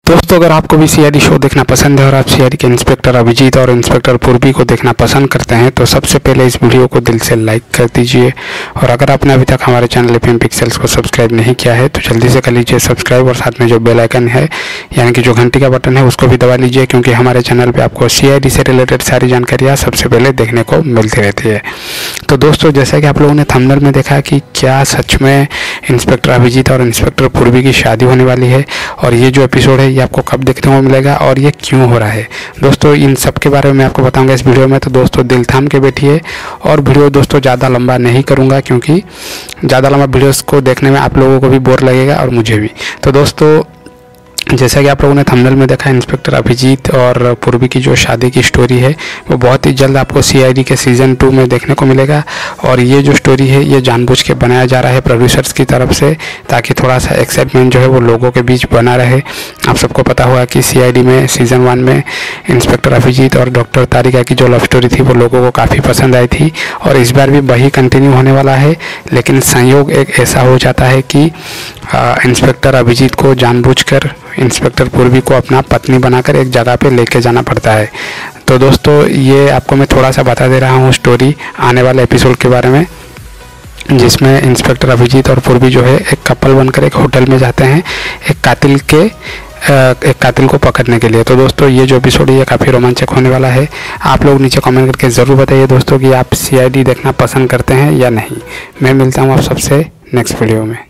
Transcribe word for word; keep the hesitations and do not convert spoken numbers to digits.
दोस्तों, अगर आपको भी सीआईडी शो देखना पसंद है और आप सीआईडी के इंस्पेक्टर अभिजीत और इंस्पेक्टर पूर्वी को देखना पसंद करते हैं तो सबसे पहले इस वीडियो को दिल से लाइक कर दीजिए। और अगर आपने अभी तक हमारे चैनल एफएम पिक्सेल्स को सब्सक्राइब नहीं किया है तो जल्दी से कर लीजिए सब्सक्राइब, और साथ में जो बेल आइकन है यानी कि जो घंटी का बटन है उसको भी दबा लीजिए, क्योंकि हमारे चैनल पर आपको सीआईडी से रिलेटेड सारी जानकारियाँ सबसे पहले देखने को मिलती रहती है। तो दोस्तों, जैसा कि आप लोगों ने थंबनेल में देखा कि क्या सच में इंस्पेक्टर अभिजीत और इंस्पेक्टर पूर्वी की शादी होने वाली है, और ये जो एपिसोड है ये आपको कब देखने को मिलेगा और ये क्यों हो रहा है, दोस्तों इन सब के बारे में मैं आपको बताऊंगा इस वीडियो में। तो दोस्तों दिल थाम के बैठिए, और वीडियो दोस्तों ज़्यादा लंबा नहीं करूंगा क्योंकि ज़्यादा लंबा वीडियोस को देखने में आप लोगों को भी बोर लगेगा और मुझे भी। तो दोस्तों, जैसा कि आप लोगों ने थंबनेल में देखा, इंस्पेक्टर अभिजीत और पूर्वी की जो शादी की स्टोरी है वो बहुत ही जल्द आपको सीआईडी के सीज़न टू में देखने को मिलेगा। और ये जो स्टोरी है ये जानबूझ के बनाया जा रहा है प्रोड्यूसर्स की तरफ से, ताकि थोड़ा सा एक्साइटमेंट जो है वो लोगों के बीच बना रहे। आप सबको पता हुआ कि सीआईडी में सीज़न वन में इंस्पेक्टर अभिजीत और डॉक्टर तारिका की जो लव स्टोरी थी वो लोगों को काफ़ी पसंद आई थी, और इस बार भी वही कंटिन्यू होने वाला है। लेकिन संयोग एक ऐसा हो जाता है कि इंस्पेक्टर अभिजीत को जानबूझकर इंस्पेक्टर पूर्वी को अपना पत्नी बनाकर एक जगह पे लेके जाना पड़ता है। तो दोस्तों, ये आपको मैं थोड़ा सा बता दे रहा हूँ स्टोरी आने वाले एपिसोड के बारे में, जिसमें इंस्पेक्टर अभिजीत और पूर्वी जो है एक कपल बनकर एक होटल में जाते हैं एक कातिल के एक कातिल को पकड़ने के लिए। तो दोस्तों, ये जो एपिसोड है ये काफ़ी रोमांचक होने वाला है। आप लोग नीचे कमेंट करके ज़रूर बताइए दोस्तों कि आप सीआईडी देखना पसंद करते हैं या नहीं। मैं मिलता हूँ आप सबसे नेक्स्ट वीडियो में।